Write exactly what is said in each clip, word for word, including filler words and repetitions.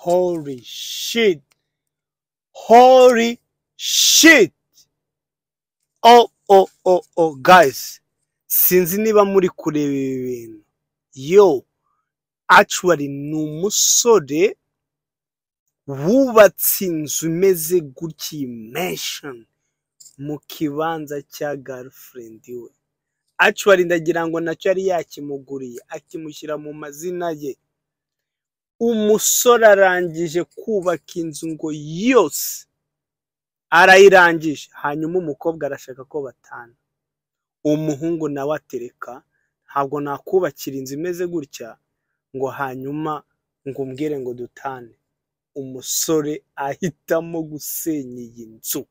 Holy shit. Holy shit. Oh, oh, oh, oh, guys. Sinzi niba muri kureba ibi bintu. Yo, actually ni umusore wubatse inzu imeze gutya mansion mu kibanza cya girlfriend we. Actually ndagira ngo nacyo yari yakimuguriye akimushyira mu mazina ye. Umusore arangije kubaka inzu ngo yose arayirangije, hanyuma umukobwa arashaka ko batana. Umuhungu nawe atereka, ntabwo nakubakira inzu imeze gutya ngo hanyuma ngo umbwire ngo dutane. Umusore ahitamo gusenya iyi nzu.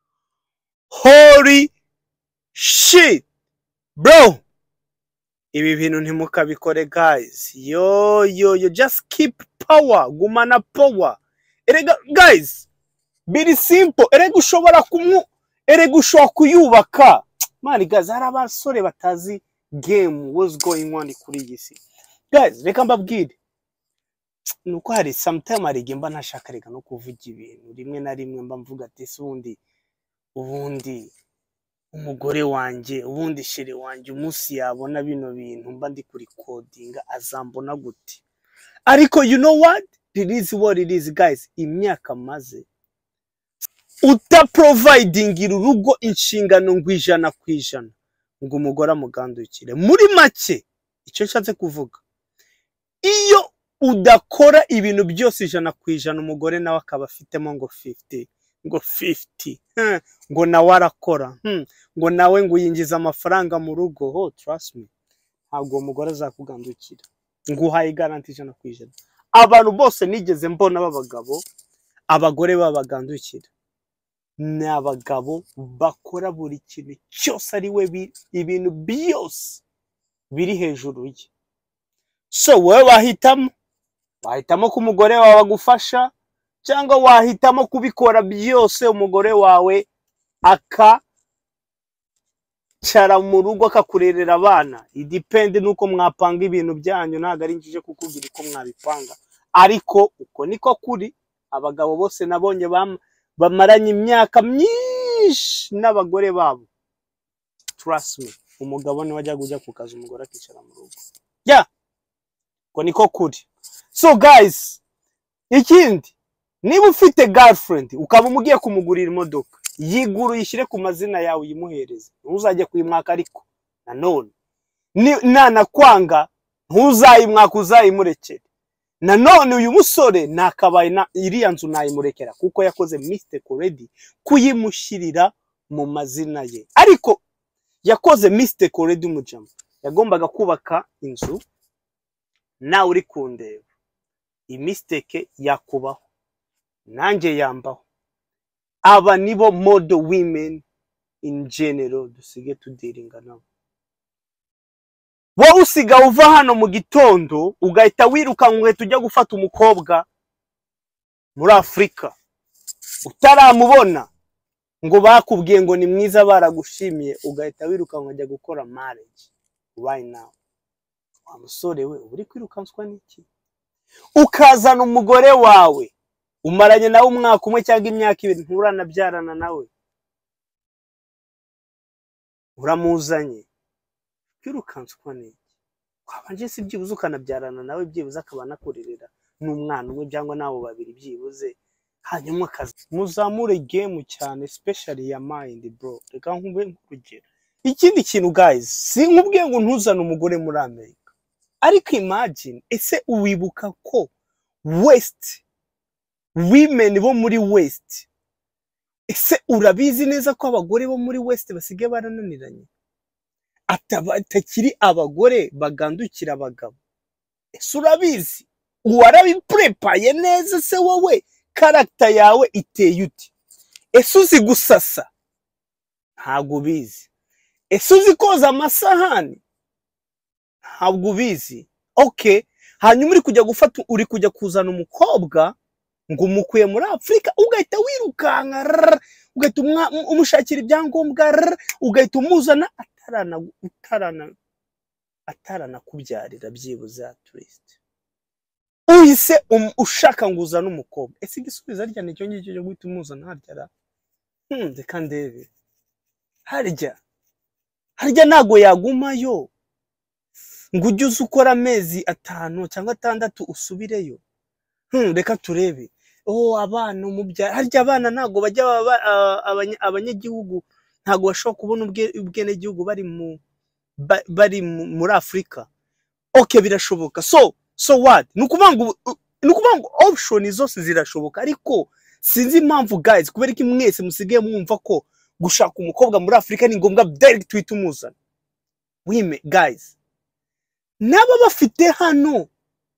Holy shit bro, ibi bintu ntimukabikore guys. Yo yo yo, just keep power, gumana power. Erega guys, biri simple. Erega ushobora kumu erega ushobora kuyubaka. Man guys, hari abasore batazi game what's going on kuri iyi si. Guys, reka mbabwire, nuko hari sometime ari gemba ntashaka reka no kuvuga ibintu rimwe na rimwe mba mvuga ati sundi ubundi umugore wanje ubundi shire wanje umunsi yabona bino bintu mba ndi kuri codinga azambona gute. Ariko you know what, it is what it is guys. Imyaka maze uta providing urugo inshingano ngwijana kwijana ngo umugore amugandukire. Muri make icyo nshatse kuvuga, iyo udakora ibintu byose ijana kwijana umugore nawe akaba afitemo ngo fifty ngo fifty hmm. ngo nawe arakora hmm. ngo nawe ngo yinjiza amafaranga mu rugo. Oh trust me, ntabwo umugore azakugandukira. Nguhaye guarantee ijana kwijana. Abantu bose nigeze mbona babagabo abagore babagandukira ni abagabo bakora buri kintu cyose ari we ibintu byose biri hejuru ye. So wewe wahitamo wahitamo ko umugore wawe agufasha cyangwa wahitamo kubikora byose umugore wawe aka cara mu rugo akakurerera abana. It depend nuko mwapanga ibintu byanyu, ntago ari njije kukubwira ko mwabipanga, ariko uko niko kuri. Abagabo bose nabonye bamaranye imyaka myinshi n'abagore babo. Trust me, umugabo ni wajya kujya ku kazi umugore akicara mu rugo. Yeah, uko niko kuri. So guys, ikindi, niba ufite girlfriend ukaba umugiye kumugurira imodoka, yiguru yishyire ku mazina yawe uyimuhereze. Ntuzajye kuyimwaka, ariko nanone nana kwanga ntuzayimwaka uzayimurekere. Nanone uyu musore nakabaye na iriya nzu nayimurekera kuko yakoze mistake already kuyimushyirira mu mazina ye. Ariko yakoze mistake already umujama. Yagombaga kubaka inzu nawe uri kundeba. I mistake yakubaho nanjye yambaho. Aba nibo model women in general dusige tudiringa nabo. Wowe usiga uva hano mu gitondo ugahita wiruka ngo tujya gufata umukobwa muri Afrika utaramubona ngo bakubwiye ngo ni mwiza baragushimiye, ugahita wiruka ngo ajya gukora marriage right now. Wa musore we uri kwirukanswa n'iki? Ukazana umugore wawe umaranye nawe umwaka umwe cyangwa imyaka ibiri nturanabyarana nawe, uramuzanye kwirukanswa n'iki? Kwabanje si byibuze ukanabyarana nawe, byibuze akaba nakurerera n'umwana umwe cyangwa nabo babiri byibuze, hanyuma akazi muzamure game cyane, especially ya mind bro. Reka nkube nk'urugero. Ikindi kintu guys, si nkubwiye ngo ntuzane umugore muri Amerika, ariko imagine ese uwibuka ko West women bo muri West, ese urabizi neza ko abagore bo muri West basigaye barananiranye? Atakiri abagore bagandukira abagabo. Ese urabizi? Warabiprepaye neza se wowe? Character yawe iteye uti? Ese uzi gusasa? Ntabwo ubizi. Ese uzi koza amasahani? Ntabwo ubizi. Okay, hanyuma uri kujya gufata uri kujya kuzana umukobwa ngo umukuye muri Afrika, ugahita wirukanka ugahita umushakira ibyangombwa ugahita umuzana atarana utarana atarana kubyarira byibuze at least. uhise um, ushaka nguza n'umukobwa ese igisubizo arya nicyo ngicyo cyo guhita umuzana harya hmm reka ndebe harya harya nago yagumayo ngo ujye ukora amezi atanu cyangwa atandatu usubireyo hmm reka turebe oh abana umubya harya abana nago bajya abanyagihugu ntago bashobora kubona ubwene gihugu bari mu bari muri Afrika okay birashoboka so so what nukuvuga nukuvuga option zose zirashoboka ariko sinzi impamvu guys kubera iki mwese musigaye mwumva ko gushaka umukobwa muri Afrika ni ngombwa direct tweet umuzana wime guys naba bafite hano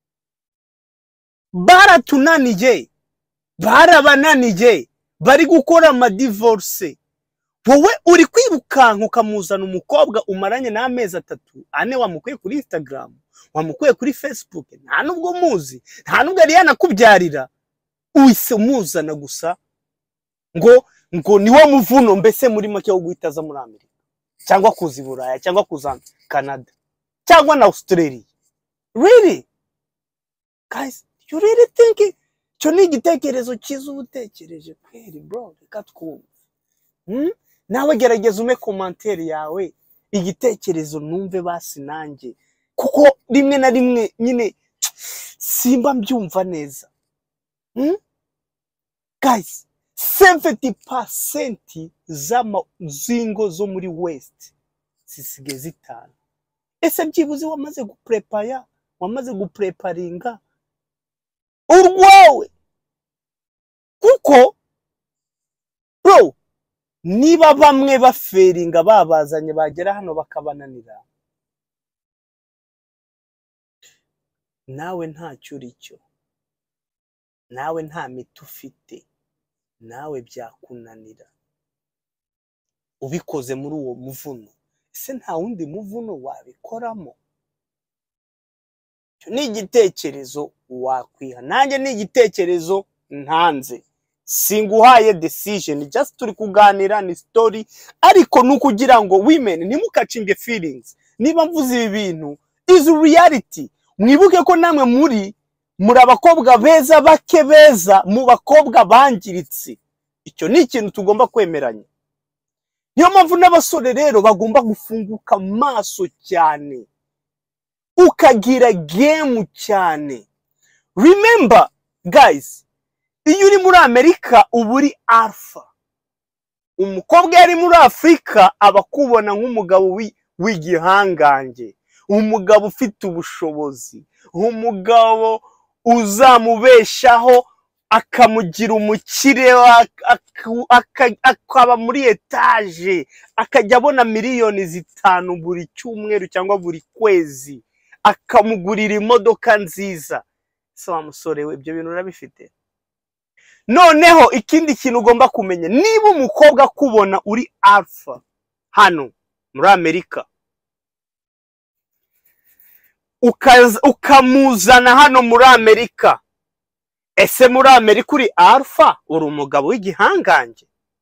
baratunanije barabananije bari gukora ama divorce wowe uri kwirukanka ukamuzana umukobwa umaranye n'amezi atatu ane wamukuye kuri Instagram wamukuye kuri Facebook nta nubwo muzi nta nubwo ari yanakubyarira uhise umuzana gusa ngo ngo niwo muvuno mbese muri make wo guhitaza muri Amerika cyangwa kuzi Buraya cyangwa kuza Canada cyangwa na Australia really guys you really think cyo ni igitekerezo cyiza ubutekereje kweri bro reka twumve hmm nawe gerageza ume commentaire yawe igitekerezo numve basi nanjye kuko rimwe na rimwe nyine simba mbyumva neza hmm guys seventy percent zama zingo zo muri West zisige zitana ese byibuze wamaze guprepare wamaze gupreparinga urwawe kuko bro niba bamwe baferinga babazanye bagera hano bakabananira nawe nta cyuricyo nawe nta miti ufite nawe byakunanira ubikoze muri uwo muvuno ese nta wundi muvuno wabikoramo cyo ni igitekerezo wakwiha nanjye ni igitekerezo ntanze singuhaye decision just turi kuganira ni story ariko nukugira ngo women ntimukacinge feelings niba mvuze ibi bintu is reality mwibuke ko namwe muri muri abakobwa beza bake beza mu bakobwa bangiritse icyo ni ikintu tugomba kwemeranya niyo mpamvu n'abasore rero bagomba gufunguka maso cyane ukagira game cyane remember guys iyo uri muri Amerika uburi alpha umukobwa yari muri Afrika abakubona nk'umugabo w'igihangange umugabo ufite ubushobozi umugabo uzamubeshaho akamugira umukire akaba muri etage akajya abona miliyoni zitanu buri cyumweru cyangwa buri kwezi akamugurira imodoka nziza so wa musore we ibyo bintu urabifite noneho ikindi kintu ugomba kumenya niba umukobwa kubona uri alpha hano muri Amerika ukamuzana hano muri Amerika ese muri Amerika uri alpha uri umugabo w'igihangange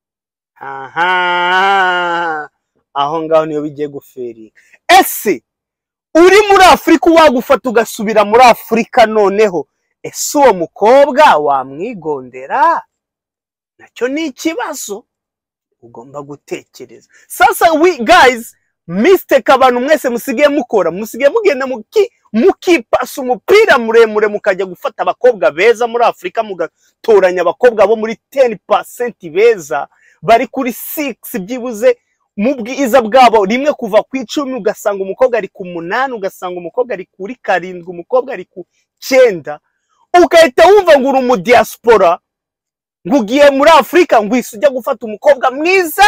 aha aho ngaho niyo bigiye guferi ese uri muri Afrika wagufata ugasubira muri Afrika noneho ese uwo mukobwa wamwigondera nacyo ni ikibazo ugomba gutekereza sasa we guys mistake abantu mwese musigiye mukora musigiye mugenda muki mukipasa umupira muremure mukajya gufata abakobwa beza muri Afrika mugatoranya abakobwa bo muri ten percent beza bari kuri six byibuze mu bwiza bwabo rimwe kuva ku icumi ugasanga umukobwa ari ku munani ugasanga umukobwa ari kuri karindwi umukobwa ari ku cyenda ukahita wumva ngo uri mu diaspora ngugiye muri Afrika ngwise ujya gufata umukobwa mwiza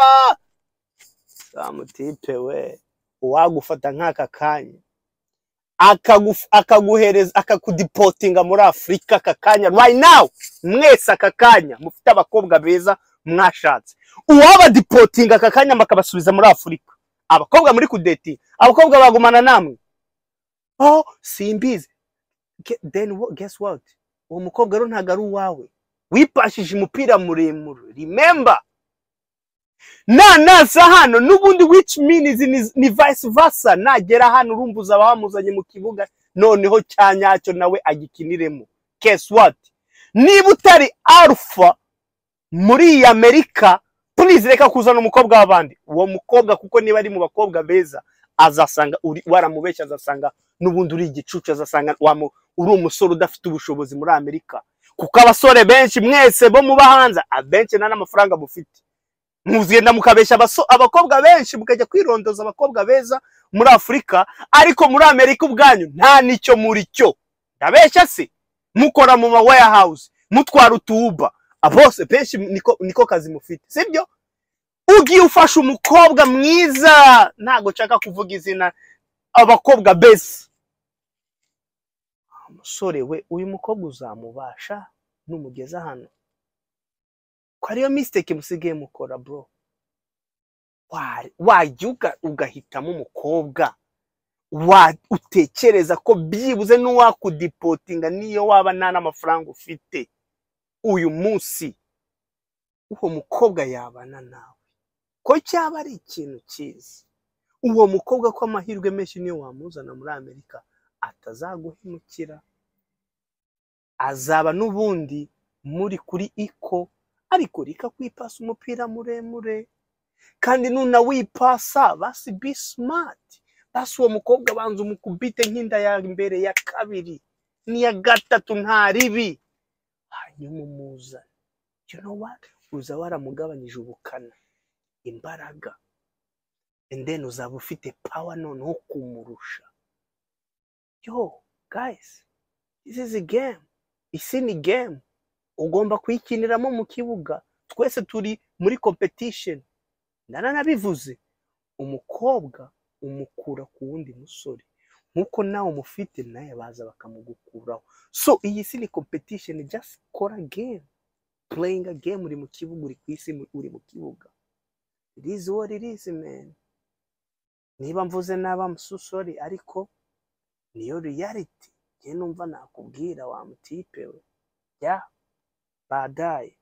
samutipe we uwagufata nk'aka kanya akaguhereza akakudipotinga muri Afrika aka kanya right now mwese aka kanya mufite abakobwa beza mwashatse uwaba dipotinga aka kanya makabasubiza muri Afrika abakobwa muri kudeti abakobwa bagumana namwe oh simbizi then what, guess what uwo mukobwa rero ntago ari uwawe wipashije umupira muremure remember na nasa hano nubundi which means ni, ni vice versa nagera hano urumbuza abamuzanye mu kibuga noneho cyanyacyo nawe agikiniremo. Guess what? Niba utari alpha muri Amerika, please reka kuzana umukobwa w'abandi. Uwo mukobwa kuko niba ari mu bakobwa beza azasanga uri waramubeshya, azasanga nubundi uri igicucu, azasanga uri umusore udafite ubushobozi muri Amerika. Kuko abasore benshi mwese bo muba hanze abenshi nta n'amafaranga mufite. Muzigenda mukabesha abakobwa benshi mukajya kwirondoza abakobwa beza muri Afrika, ariko muri Amerika ubwanyu nta nicyo muri cyo. Ndabeshya se? Mukora mu ma warehouse, mutwara utuba, abose benshi niko niko kazi mufite, sibyo? Ugiye ufasha umukobwa mwiza, ntago nshaka kuvuga izina, abakobwa beza. Musore we, uyu mukobwa uzamubasha numugeza hano? Ko ariyo mistake musigaye mukora bro. Wajya ugahitamo umukobwa wa utekereza ko byibuze n'uwakudipotinga niyo waba nta n'amafaranga ufite uyu munsi, uwo mukobwa yabana nawe, ko cyaba ari ikintu cyiza. Uwo mukobwa ko amahirwe menshi niyo wamuzana muri Amerika atazaguhemukira, azaba n'ubundi muri kuri iko, ariko rika kwipasa umupira muremure. Kandi nuna wipasa basi be smart, basi uwo mukobwa banza umukubite nk'inda ya mbere ya kabiri niya gatatu nta ribi, hanyuma umuza. You know what? Uza waramugabanyije ubukana, imbaraga, and then uzaba ufite power noneho kumurusha. Yo guys, this is a game. Isi ni game, ugomba kuyikiniramo mu kibuga. Twese turi muri competition. Ndana nabivuze, umukobwa umukura ku wundi musore nkuko nawe umufite naye baza bakamugukuraho. So iyi si ni competition, just kora game, playing a game. Uri mu kibuga, uri kwisi, uri mu kibuga. It is what it is man. Niba mvuze naba I'm so sorry, ariko niyo reality. Je numva nakubwira wa mutipe we. Yeah, badaye.